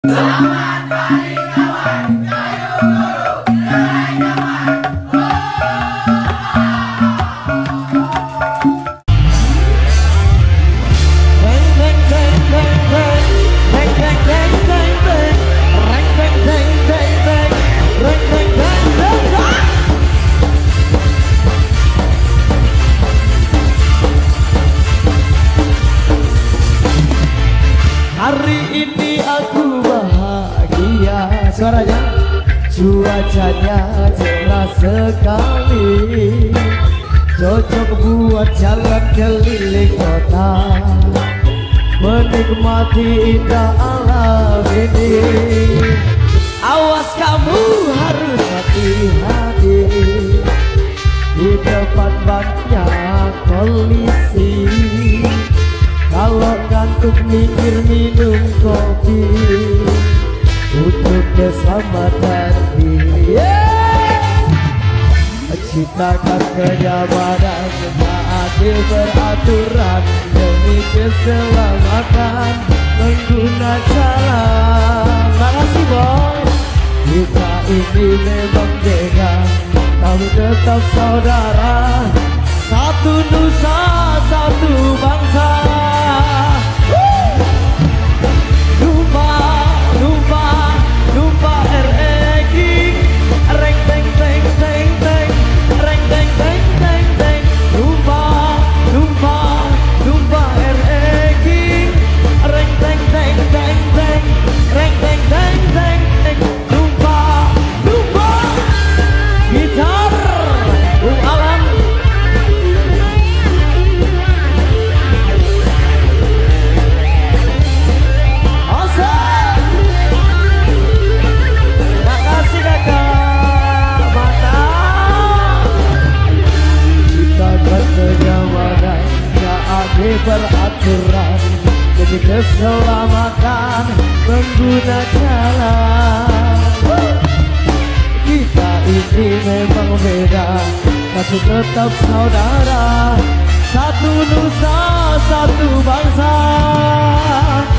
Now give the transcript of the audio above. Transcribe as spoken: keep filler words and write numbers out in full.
Selamat pagi kawan, kayu guru, gerai kawan. Beng beng beng beng beng, beng beng beng beng beng, reng beng beng beng beng, reng beng beng beng beng. Hari ini aku bahagia, suaranya cuacanya cerah sekali, cocok buat jalan keliling kota, menikmati indah alam ini. Awas kamu harus hati-hati, di depan banyak polisi. Kalau ngantuk minggir minum kopi untuk keselamatan diri. Yeah! Ciptakan kenyamanan, adil beraturan demi keselamatan pengguna jalan. Makasih boy. Kita ini memang beda, tapi tetap saudara. Satu nusa, satu bangsa. Beraturan demi keselamatan pengguna jalan. Kita ini memang beda, tapi tetap saudara. Satu nusa, satu bangsa.